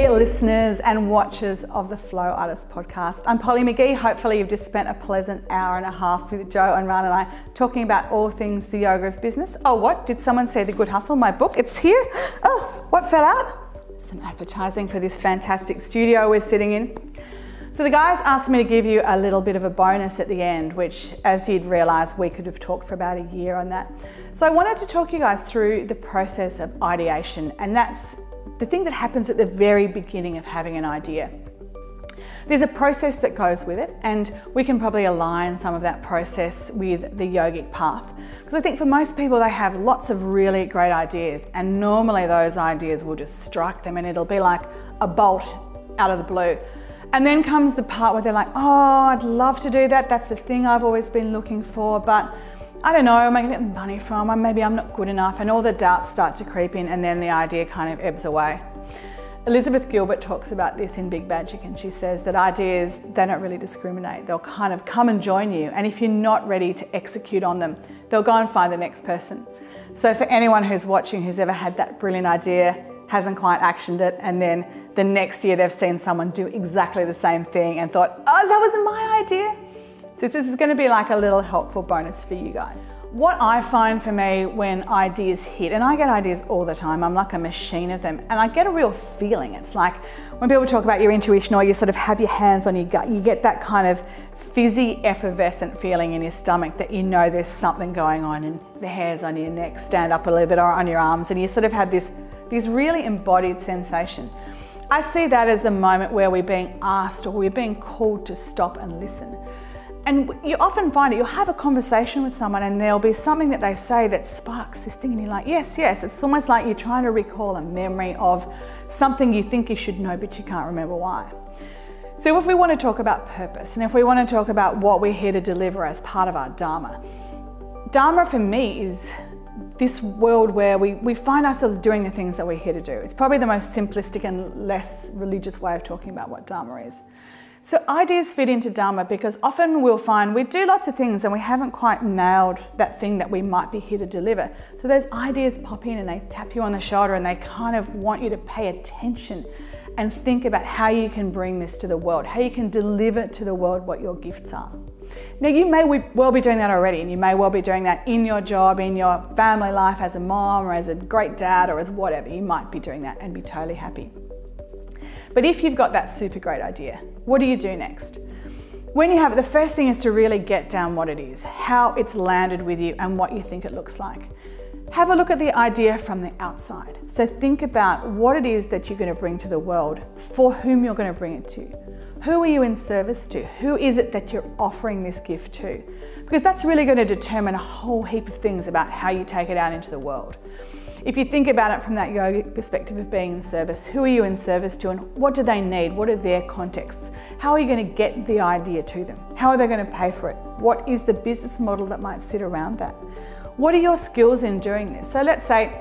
Hey listeners and watchers of the Flow Artist podcast. I'm Polly McGee. Hopefully you've just spent a pleasant hour and a half with Joe and Ron and I talking about all things the yoga of business. Oh, what? Did someone say The Good Hustle, my book? It's here. Oh, what fell out? Some advertising for this fantastic studio we're sitting in. So the guys asked me to give you a little bit of a bonus at the end, which, as you'd realise, we could have talked for about a year on that. So I wanted to talk you guys through the process of ideation, and that's the thing that happens at the very beginning of having an idea. There's a process that goes with it, and we can probably align some of that process with the yogic path. Because I think for most people, they have lots of really great ideas, and normally those ideas will just strike them and it'll be like a bolt out of the blue. And then comes the part where they're like, oh, I'd love to do that. That's the thing I've always been looking for, but I don't know, am I going to get the money from? Or maybe I'm not good enough. And all the doubts start to creep in, and then the idea kind of ebbs away. Elizabeth Gilbert talks about this in Big Magic, and she says that ideas, they don't really discriminate. They'll kind of come and join you. And if you're not ready to execute on them, they'll go and find the next person. So for anyone who's watching, who's ever had that brilliant idea, hasn't quite actioned it, and then the next year they've seen someone do exactly the same thing and thought, oh, that wasn't my idea. So this is going to be like a little helpful bonus for you guys. What I find for me when ideas hit, and I get ideas all the time, I'm like a machine of them, and I get a real feeling. It's like when people talk about your intuition or you sort of have your hands on your gut, you get that kind of fizzy, effervescent feeling in your stomach that you know there's something going on, and the hairs on your neck stand up a little bit or on your arms, and you sort of have this really embodied sensation. I see that as the moment where we're being asked or we're being called to stop and listen. And you often find it, you'll have a conversation with someone and there'll be something that they say that sparks this thing, and you're like, yes, yes. It's almost like you're trying to recall a memory of something you think you should know, but you can't remember why. So if we want to talk about purpose, and if we want to talk about what we're here to deliver as part of our Dharma, Dharma for me is this world where we find ourselves doing the things that we're here to do. It's probably the most simplistic and less religious way of talking about what Dharma is. So ideas fit into Dharma because often we'll find we do lots of things and we haven't quite nailed that thing that we might be here to deliver. So those ideas pop in and they tap you on the shoulder and they kind of want you to pay attention and think about how you can bring this to the world, how you can deliver to the world what your gifts are. Now you may well be doing that already, and you may well be doing that in your job, in your family life, as a mom or as a great dad or as whatever. You might be doing that and be totally happy. But if you've got that super great idea, what do you do next? When you have it, the first thing is to really get down what it is, how it's landed with you and what you think it looks like. Have a look at the idea from the outside. So think about what it is that you're going to bring to the world, for whom you're going to bring it to. Who are you in service to? Who is it that you're offering this gift to? Because that's really going to determine a whole heap of things about how you take it out into the world. If you think about it from that yogic perspective of being in service, who are you in service to and what do they need? What are their contexts? How are you going to get the idea to them? How are they going to pay for it? What is the business model that might sit around that? What are your skills in doing this? So let's say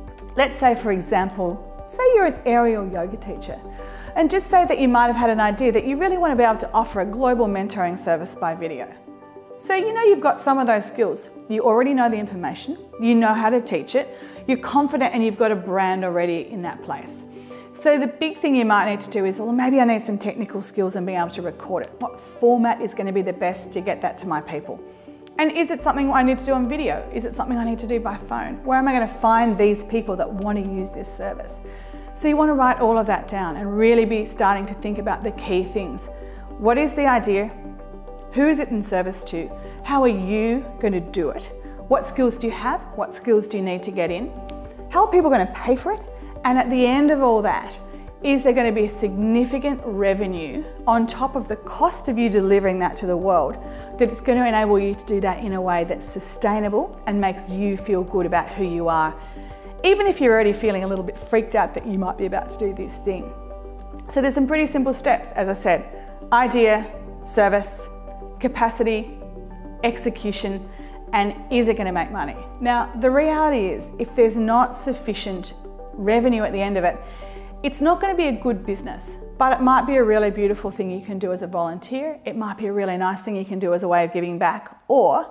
for example, say you're an aerial yoga teacher, and just say that you might have had an idea that you really want to be able to offer a global mentoring service by video. So you know you've got some of those skills. You already know the information, you know how to teach it, you're confident, and you've got a brand already in that place. So the big thing you might need to do is, well, maybe I need some technical skills and being able to record it. What format is going to be the best to get that to my people? And is it something I need to do on video? Is it something I need to do by phone? Where am I going to find these people that want to use this service? So you want to write all of that down and really be starting to think about the key things. What is the idea? Who is it in service to? How are you going to do it? What skills do you have? What skills do you need to get in? How are people going to pay for it? And at the end of all that, is there going to be significant revenue on top of the cost of you delivering that to the world that it's going to enable you to do that in a way that's sustainable and makes you feel good about who you are, even if you're already feeling a little bit freaked out that you might be about to do this thing. So there's some pretty simple steps, as I said: idea, service, capacity, execution, and is it going to make money? Now, the reality is, if there's not sufficient revenue at the end of it, it's not going to be a good business, but it might be a really beautiful thing you can do as a volunteer. It might be a really nice thing you can do as a way of giving back, or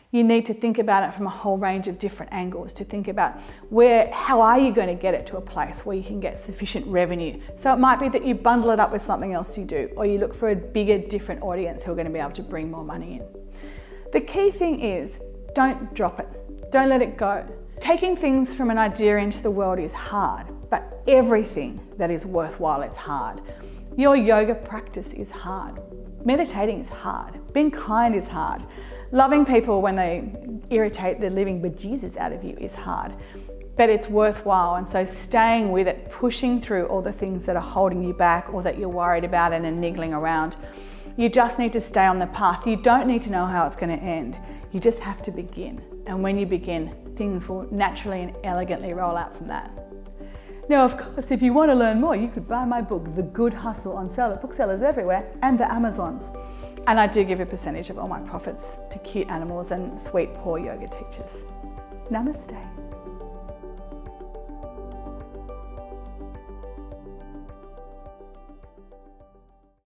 You need to think about it from a whole range of different angles to think about how are you going to get it to a place where you can get sufficient revenue. So it might be that you bundle it up with something else you do, or you look for a bigger, different audience who are going to be able to bring more money in. The key thing is, don't drop it. Don't let it go. Taking things from an idea into the world is hard, but everything that is worthwhile is hard. Your yoga practice is hard. Meditating is hard. Being kind is hard. Loving people when they irritate the living bejesus out of you is hard, but it's worthwhile. And so staying with it, pushing through all the things that are holding you back or that you're worried about and are niggling around. You just need to stay on the path. You don't need to know how it's going to end. You just have to begin. And when you begin, things will naturally and elegantly roll out from that. Now, of course, if you want to learn more, you could buy my book, The Good Hustle, on sale at booksellers everywhere and the Amazons. And I do give a percentage of all my profits to cute animals and sweet, poor yoga teachers. Namaste.